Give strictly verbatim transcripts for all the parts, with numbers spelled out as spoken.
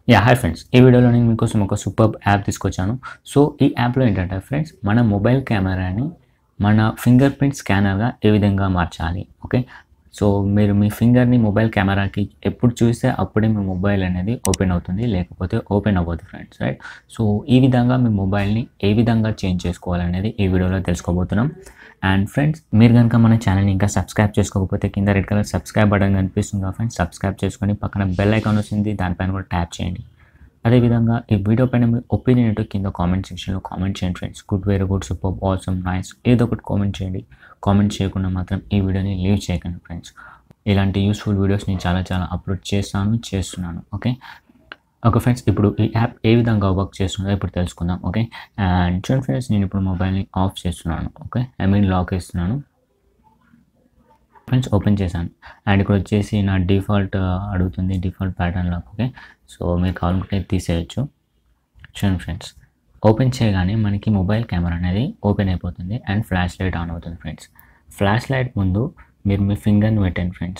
Yeah hi friends, ఈ వీడియోలో నేను మీకోసం ఒక సూపర్బ్ యాప్ తీసుకొచ్చాను. సో ఈ యాప్లో ఏంటంటే ఫ్రెండ్స్, మన మొబైల్ కెమెరాని మన ఫింగర్ ప్రింట్ స్కానర్గా ఏ విధంగా మార్చాలి. ఓకే, సో మీరు మీ ఫింగర్ని మొబైల్ కెమెరాకి ఎప్పుడు చూస్తే అప్పుడే మీ మొబైల్ అనేది ఓపెన్ అవుతుంది, లేకపోతే ఓపెన్ అవ్వదు ఫ్రెండ్స్, రైట్. సో ఈ విధంగా మీ మొబైల్ని ఏ విధంగా చేంజ్ చేసుకోవాలనేది ఈ వీడియోలో తెలుసుకోబోతున్నాం. అండ్ ఫ్రెండ్స్, మీరు కనుక మన ఛానల్ని ఇంకా సబ్స్క్రైబ్ చేసుకోకపోతే కింద రెడ్ కలర్ సబ్స్క్రైబ్ బటన్ కనిపిస్తుంది ఫ్రెండ్స్, సబ్స్క్రైబ్ చేసుకొని పక్కన బెల్ ఐకాన్ వస్తుంది, దానిపైన కూడా ట్యాప్ చేయండి. అదేవిధంగా ఈ వీడియో పైన మీ ఒపీనియన్ ఏంటో కింద కామెంట్ సెక్షన్లో కామెంట్ చేయండి friends. Good, very good, super, awesome, nice, ఏదో ఒకటి కామెంట్ చేయండి. కామెంట్ చేయకుండా మాత్రం ఈ వీడియోని లీవ్ చేయకండి ఫ్రెండ్స్. ఇలాంటి యూస్ఫుల్ వీడియోస్ నేను చాలా చాలా అప్లోడ్ చేస్తాను చేస్తున్నాను ఓకే ఓకే ఫ్రెండ్స్, ఇప్పుడు ఈ యాప్ ఏ విధంగా వర్క్ చేస్తుందో ఇప్పుడు తెలుసుకుందాం. ఓకే, అండ్ చూడండి ఫ్రెండ్స్, నేను ఇప్పుడు మొబైల్ని ఆఫ్ చేస్తున్నాను. ఓకే, ఐ మీన్ లాక్ వేస్తున్నాను ఫ్రెండ్స్. ఓపెన్ చేశాను అండ్ ఇక్కడ వచ్చేసి నా డిఫాల్ట్ అడుగుతుంది, default pattern lock. Okay, so మీరు కావాలనుకుంటే తీసేయచ్చు. చూడండి ఫ్రెండ్స్, ఓపెన్ చేయగానే మనకి మొబైల్ కెమెరా అనేది ఓపెన్ అయిపోతుంది అండ్ ఫ్లాష్ లైట్ ఆన్ అవుతుంది ఫ్రెండ్స్. ఫ్లాష్ లైట్ ముందు మీరు మీ ఫింగర్ని పెట్టండి ఫ్రెండ్స్,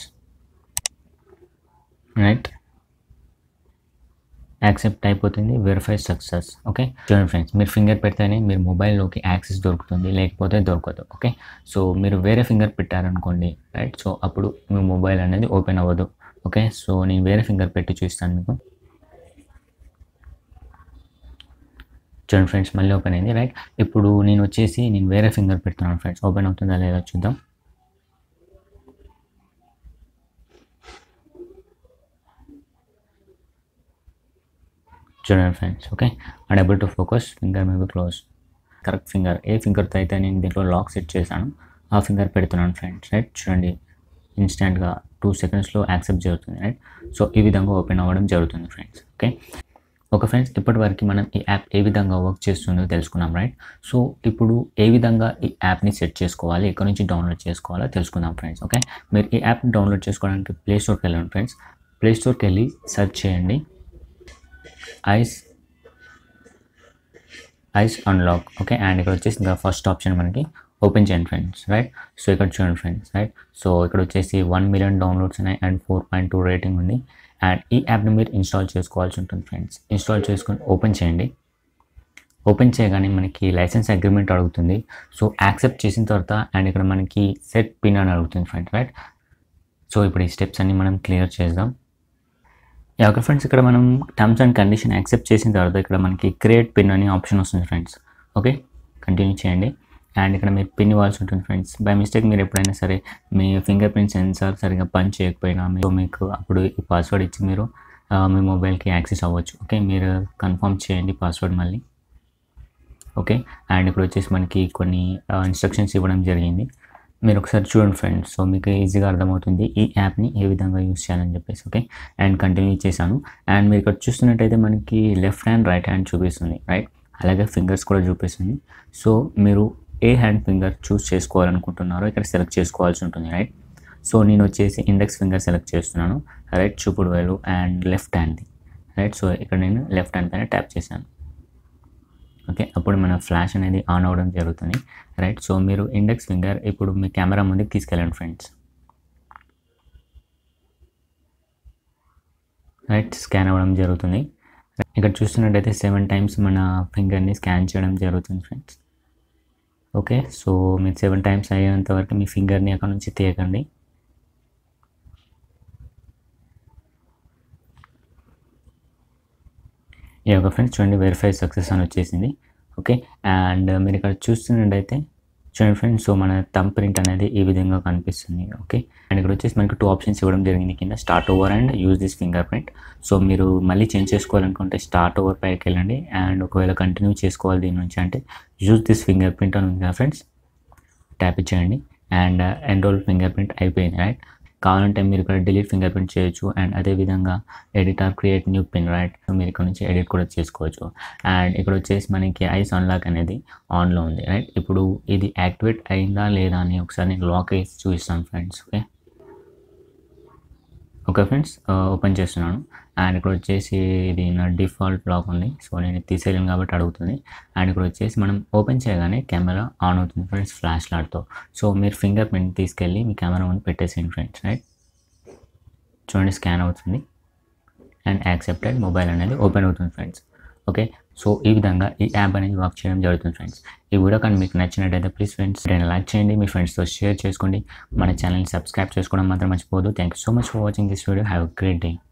రైట్. యాక్సెప్ట్ అయిపోతుంది, వెరిఫై సక్సెస్. ఓకే, చూడండి ఫ్రెండ్స్, మీరు ఫింగర్ పెడితేనే మీరు మొబైల్లోకి యాక్సెస్ దొరుకుతుంది, లేకపోతే దొరకదు. ఓకే, సో మీరు వేరే ఫింగర్ పెట్టారనుకోండి, రైట్, సో అప్పుడు మీ మొబైల్ అనేది ఓపెన్ అవ్వదు. ఓకే, సో నేను వేరే ఫింగర్ పెట్టి చూస్తాను మీకు. చూడండి ఫ్రెండ్స్, మళ్ళీ ఓపెన్ అయింది, రైట్. ఇప్పుడు నేను వచ్చేసి నేను వేరే ఫింగర్ పెడుతున్నాను ఫ్రెండ్స్, ఓపెన్ అవుతుందా లేదా చూద్దాం. చూడండి friends, okay, unable to focus, finger may be close. Correct finger ఏ ఫింగర్తో అయితే నేను దీంట్లో లాక్ సెట్ చేశాను ఆ ఫింగర్ పెడుతున్నాను ఫ్రెండ్స్, రైట్. చూడండి, ఇన్స్టెంట్గా టూ సెకండ్స్లో యాక్సెప్ట్ జరుగుతుంది, రైట్. సో ఈ విధంగా ఓపెన్ అవ్వడం జరుగుతుంది ఫ్రెండ్స్. ఓకే ఓకే ఫ్రెండ్స్, ఇప్పటివరకు మనం ఈ యాప్ ఏ విధంగా వర్క్ చేస్తుందో తెలుసుకున్నాం, రైట్. సో ఇప్పుడు ఏ విధంగా ఈ యాప్ని సెట్ చేసుకోవాలి, ఎక్కడి నుంచి డౌన్లోడ్ చేసుకోవాలో తెలుసుకుందాం ఫ్రెండ్స్. ఓకే, మీరు ఈ యాప్ని డౌన్లోడ్ చేసుకోవడానికి ప్లే స్టోర్కి వెళ్ళండి ఫ్రెండ్స్. ప్లే స్టోర్కి వెళ్ళి సెర్చ్ చేయండి ice ice unlock. Okay, and ఇక్కడ వచ్చేసి ఇంకా ఫస్ట్ ఆప్షన్ మనకి ఓపెన్ చేయండి ఫ్రెండ్స్, రైట్. సో ఇక్కడ చూడండి ఫ్రెండ్స్, రైట్. సో ఇక్కడ వచ్చేసి వన్ మిలియన్ డౌన్లోడ్స్ ఉన్నాయి and four point two rating ఉంది. అండ్ ఈ యాప్ని మీరు ఇన్స్టాల్ చేసుకోవాల్సి ఉంటుంది ఫ్రెండ్స్. ఇన్స్టాల్ చేసుకొని ఓపెన్ చేయండి. ఓపెన్ చేయగానే మనకి లైసెన్స్ అగ్రిమెంట్ అడుగుతుంది. సో యాక్సెప్ట్ చేసిన తర్వాత అండ్ ఇక్కడ మనకి సెట్ పిన్ అని అడుగుతుంది ఫ్రెండ్స్, రైట్. సో ఇప్పుడు ఈ స్టెప్స్ అన్ని మనం క్లియర్ చేద్దాం. ఓకే ఫ్రెండ్స్, ఇక్కడ మనం టర్మ్స్ అండ్ కండిషన్ యాక్సెప్ట్ చేసిన తర్వాత ఇక్కడ మనకి క్రియేట్ పిన్ అని ఆప్షన్ వస్తుంది ఫ్రెండ్స్. ఓకే, కంటిన్యూ చేయండి అండ్ ఇక్కడ మీరు పిన్ ఇవ్వాల్సి ఉంటుంది ఫ్రెండ్స్. బై మిస్టేక్ మీరు ఎప్పుడైనా సరే మీ ఫింగర్ ప్రింట్ సెన్సార్ సరిగా పని చేయకపోయినా మీరు మీకు అప్పుడు ఈ పాస్వర్డ్ ఇచ్చి మీరు మీ మొబైల్కి యాక్సెస్ అవ్వచ్చు. ఓకే, మీరు కన్ఫర్మ్ చేయండి పాస్వర్డ్ మళ్ళీ. ఓకే, అండ్ ఇప్పుడు వచ్చేసి మనకి కొన్ని ఇన్స్ట్రక్షన్స్ ఇవ్వడం జరిగింది, మీరు ఒకసారి చూడండి ఫ్రెండ్స్. సో మీకు ఈజీగా అర్థమవుతుంది ఈ యాప్ని ఏ విధంగా యూస్ చేయాలని చెప్పేసి. ఓకే, అండ్ కంటిన్యూ చేశాను అండ్ మీరు ఇక్కడ చూస్తున్నట్టయితే మనకి లెఫ్ట్ హ్యాండ్ రైట్ హ్యాండ్ చూపిస్తుంది, రైట్. అలాగే ఫింగర్స్ కూడా చూపిస్తుంది. సో మీరు ఏ హ్యాండ్ ఫింగర్ చూస్ చేసుకోవాలనుకుంటున్నారో ఇక్కడ సెలెక్ట్ చేసుకోవాల్సి ఉంటుంది, రైట్. సో నేను వచ్చేసి ఇండెక్స్ ఫింగర్ సెలెక్ట్ చేస్తున్నాను, రైట్, చూపుడు వేలు అండ్ లెఫ్ట్ హ్యాండ్ది, రైట్. సో ఇక్కడ నేను లెఫ్ట్ హ్యాండ్ పైన ట్యాప్ చేశాను. ఓకే, అప్పుడు మన ఫ్లాష్ అనేది ఆన్ అవ్వడం జరుగుతుంది, రైట్. సో మీరు ఇండెక్స్ ఫింగర్ ఇప్పుడు మీ కెమెరా ముందుకు తీసుకెళ్ళండి ఫ్రెండ్స్, రైట్. స్కాన్ అవ్వడం జరుగుతుంది. ఇక్కడ చూస్తున్నట్టయితే సెవెన్ టైమ్స్ మన ఫింగర్ని స్కాన్ చేయడం జరుగుతుంది ఫ్రెండ్స్. ఓకే, సో మీరు సెవెన్ టైమ్స్ అయ్యేంత వరకు మీ ఫింగర్ని అక్కడ నుంచి తీయకండి. ఈ యొక్క ఫ్రెండ్స్ చూడండి, వెరిఫై సక్సెస్ అని వచ్చేసింది. ఓకే, అండ్ మీరు ఇక్కడ చూస్తున్నట్టయితే చూడండి ఫ్రెండ్స్, సో మన థంబ్ ప్రింట్ అనేది ఈ విధంగా కనిపిస్తుంది. ఓకే, అండ్ ఇక్కడ వచ్చేసి మనకి టూ ఆప్షన్స్ ఇవ్వడం జరిగింది కింద, start over and use this finger print. So మీరు మళ్ళీ చేంజ్ చేసుకోవాలనుకుంటే స్టార్ట్ ఓవర్ పైకి వెళ్ళండి అండ్ ఒకవేళ కంటిన్యూ చేసుకోవాలి దీని నుంచి అంటే యూజ్ దిస్ ఫింగర్ ప్రింట్ అని ఉంది కదా ఫ్రెండ్స్, ట్యాప్ ఇచ్చేయండి అండ్ ఎన్రోల్ ఫింగర్ ప్రింట్ అయిపోయింది, రైట్. కావాలంటే మీరు ఇక్కడ డిలీట్ ఫింగర్ ప్రింట్ చేయొచ్చు అండ్ అదేవిధంగా edit or create new pin, right. So మీరు ఇక్కడ నుంచి ఎడిట్ కూడా చేసుకోవచ్చు. అండ్ ఇక్కడ వచ్చేసి మనకి ఐస్ అన్లాక్ అనేది ఆన్లో ఉంది, రైట్. ఇప్పుడు ఇది యాక్టివేట్ అయిందా లేదా అని ఒకసారి నేను లాక్ వేసి చూపిస్తాను friends. Okay okay friends, open చేస్తున్నాను అండ్ ఇక్కడ వచ్చేసి ఇది నా డిఫాల్ట్ లాక్ ఉంది. సో నేను తీసేయలేను కాబట్టి అడుగుతుంది. అండ్ ఇక్కడ వచ్చేసి మనం ఓపెన్ చేయగానే కెమెరా ఆన్ అవుతుంది ఫ్రెండ్స్, ఫ్లాష్ లైట్తో. సో మీరు ఫింగర్ ప్రింట్ తీసుకెళ్ళి మీ కెమెరా ముందు పెట్టేసేయండి ఫ్రెండ్స్, రైట్. చూడండి, స్కాన్ అవుతుంది అండ్ యాక్సెప్టెడ్ మొబైల్ అనేది ఓపెన్ అవుతుంది ఫ్రెండ్స్. ఓకే, సో ఈ విధంగా ఈ యాప్ అనేది వర్క్ చేయడం జరుగుతుంది ఫ్రెండ్స్. ఈ వీడియో కానీ మీకు నచ్చినట్టయితే ప్లీజ్ ఫ్రెండ్స్ లైక్ చేయండి, మీ ఫ్రెండ్స్తో షేర్ చేసుకోండి, మన ఛానల్ని సబ్స్క్రైబ్ చేసుకోవడం మాత్రం మర్చిపోవద్దు. Thank you so much for watching this video. Have a great day.